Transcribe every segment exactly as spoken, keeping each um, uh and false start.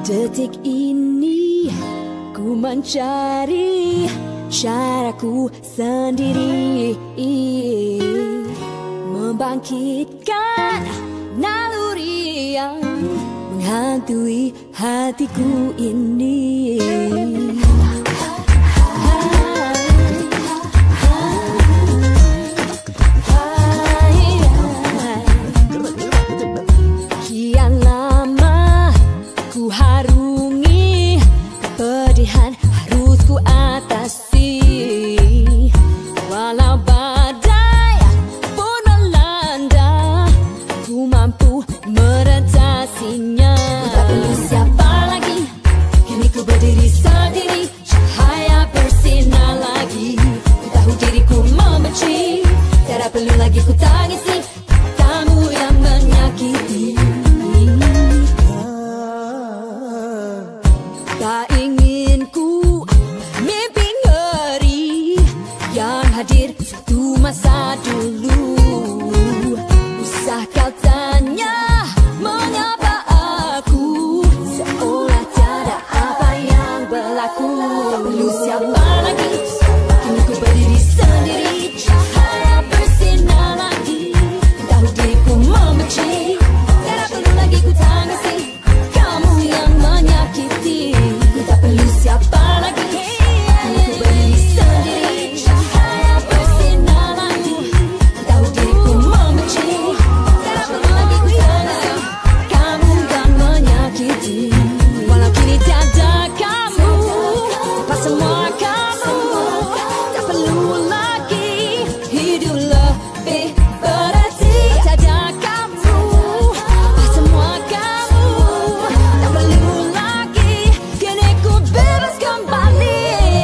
Detik ini ku mencari caraku sendiri, membangkitkan naluri yang menghantui hatiku ini. Kian lama ku harungi kepedihan, harus ku atasi. Walau badai pun melanda, ku mampu meretasinya. Ku tak perlu siapa lagi, kini ku berdiri sendiri. Cahaya bersinar lagi, ku tahu diriku membenci. Tiada perlu lagi ku tangisi kamu yang menyakiti. Tak ingin ku mimpi ngeri yang hadir satu masa dulu. Usah kau tanya mengapa aku seolah tiada apa yang berlaku. Tak perlu siapa lagi, kini ku berdiri sendiri. Cahaya bersinar lagi, ku tahu diriku membenci. Tiada perlu lagi ku tangisi kamu yang menyakiti. Ku tak perlu siapa lagi, kini ku berdiri sendiri. Cahaya bersinar lagi, ku tahu diriku membenci. Tiada perlu lagi ku tangisi kamu yang menyakiti. Walau kini tiada kamu, lepas semua kamu, tak perlu lagi hidup lebih berarti. Tiada kamu, lepas semua kamu, tak perlu lagi, kini ku bebas kembali.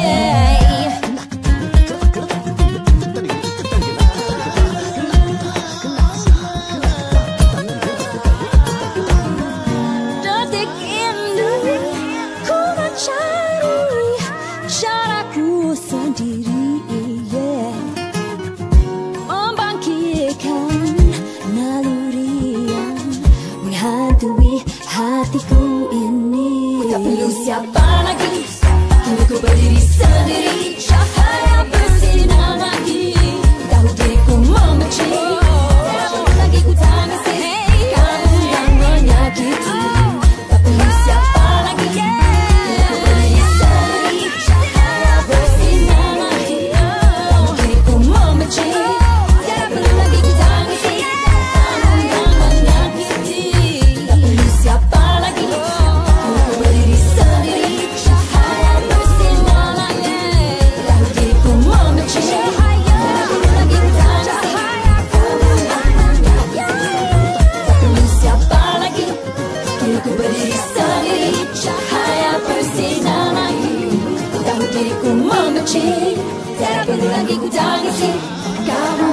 Detik ini ku mencari caraku sendiri, yeah. Membangkitkan naluri yang menghantui hatiku ini. Tak perlu siapa lagi, kini ku berdiri sendiri. Cahaya bersinar lagi, ku tahu diriku membenci. Tiada perlu lagi ku tangisi kamu yang menyakiti. Tak perlu siapa lagi, kini ku berdiri sendiri. Cahaya bersinar lagi, ku tahu diriku membenci. Tiada perlu lagi ku tangisi kamu yang menyakiti. Tak perlu siapa lagi, kini ku berdiri sendiri. Cahaya bersinar lagi, ku tahu diriku membenci. Tiada perlu lagi ku tangisi kamu yang menyakiti. Tak perlu siapa lagi, kini ku berdiri sendiri. Cahaya bersinar lagi, ku tahu diriku membenci. Tiada perlu lagi ku tangisi kamu